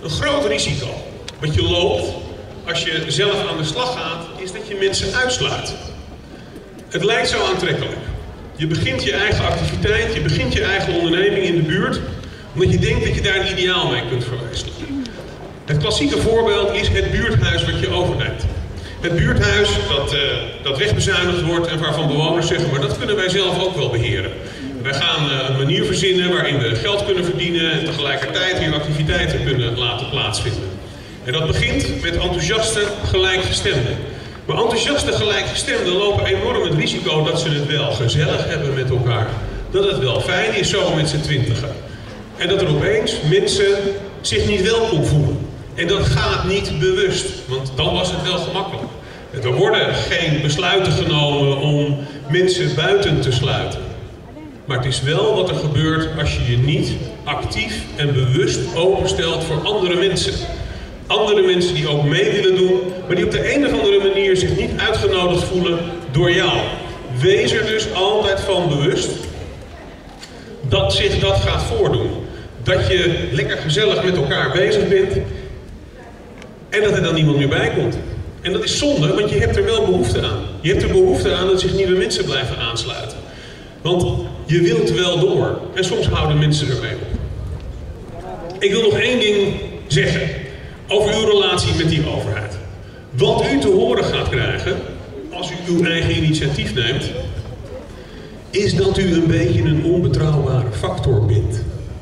Een groot risico wat je loopt als je zelf aan de slag gaat, is dat je mensen uitsluit. Het lijkt zo aantrekkelijk. Je begint je eigen activiteit, je begint je eigen onderneming in de buurt, omdat je denkt dat je daar een ideaal mee kunt verwezenlijken. Het klassieke voorbeeld is het buurthuis wat je overneemt. Het buurthuis dat wegbezuinigd wordt en waarvan bewoners zeggen, maar dat kunnen wij zelf ook wel beheren. Wij gaan een manier verzinnen waarin we geld kunnen verdienen en tegelijkertijd weer activiteiten kunnen laten plaatsvinden. En dat begint met enthousiaste gelijkgestemden. Maar enthousiaste gelijkgestemden lopen enorm het risico dat ze het wel gezellig hebben met elkaar. Dat het wel fijn is zo met z'n 20. En dat er opeens mensen zich niet welkom voelen. En dat gaat niet bewust, want dan was het wel gemakkelijk. Er worden geen besluiten genomen om mensen buiten te sluiten. Maar het is wel wat er gebeurt als je je niet actief en bewust openstelt voor andere mensen. Andere mensen die ook mee willen doen, maar die op de een of andere manier zich niet uitgenodigd voelen door jou. Wees er dus altijd van bewust dat zich dat gaat voordoen. Dat je lekker gezellig met elkaar bezig bent en dat er dan niemand meer bij komt. En dat is zonde, want je hebt er wel behoefte aan. Je hebt er behoefte aan dat zich nieuwe mensen blijven aansluiten. Want je wilt wel door en soms houden mensen ermee op. Ik wil nog één ding zeggen over uw relatie met die overheid. Wat u te horen gaat krijgen, als u uw eigen initiatief neemt, is dat u een beetje een onbetrouwbare factor bent.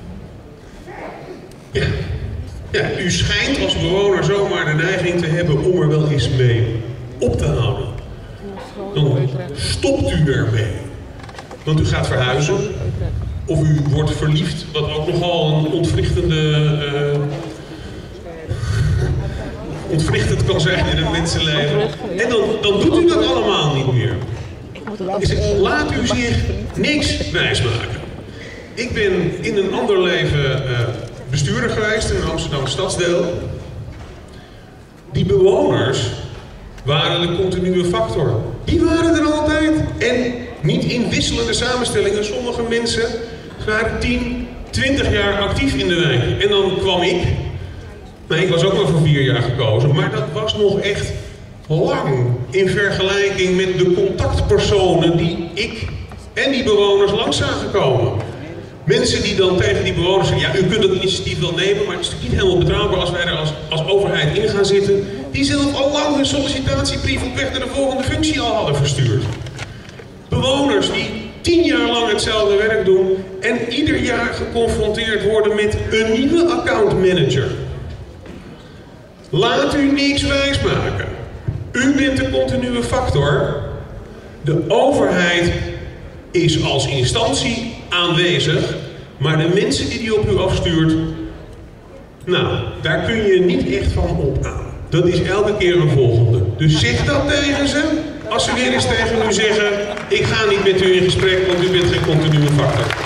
Ja, u schijnt als bewoner zomaar de neiging te hebben om er wel eens mee op te houden. Dan stopt u ermee. Want u gaat verhuizen, of u wordt verliefd, wat ook nogal een ontwrichtend kan zijn in een mensenleven. En dan doet u dat allemaal niet meer. Laat u zich niks wijsmaken. Ik ben in een ander leven bestuurder geweest in een Amsterdam stadsdeel. Die bewoners waren de continue factor. Die waren er altijd. En niet in wisselende samenstellingen. Sommige mensen waren 10, 20 jaar actief in de wijk. En dan kwam ik. Nou, ik was ook wel voor 4 jaar gekozen. Maar dat was nog echt lang in vergelijking met de contactpersonen die ik en die bewoners langs zagen komen. Mensen die dan tegen die bewoners zeggen, ja, u kunt dat initiatief wel nemen, maar het is natuurlijk niet helemaal betrouwbaar als wij er als overheid in gaan zitten. Die zelf al lang hun sollicitatiebrief op weg naar de volgende functie al hadden verstuurd. Bewoners die 10 jaar lang hetzelfde werk doen en ieder jaar geconfronteerd worden met een nieuwe accountmanager. Laat u niks wijsmaken. U bent de continue factor. De overheid is als instantie aanwezig, maar de mensen die die op u afstuurt, nou, daar kun je niet echt van op aan. Dat is elke keer een volgende. Dus zeg dat tegen ze. Als ze weer eens tegen u zeggen, ik ga niet met u in gesprek, want u bent geen continue factor.